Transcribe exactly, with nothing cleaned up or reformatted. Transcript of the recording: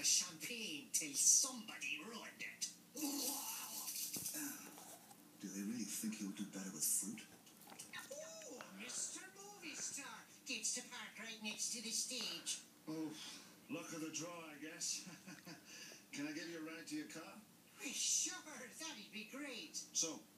champagne till somebody ruined it. Do they really think he'll do better with fruit? Oh, Mister Movie Star gets to park right next to the stage. Oh, luck of the draw, I guess. Can I give you a ride to your car? Well, sure, that'd be great. So,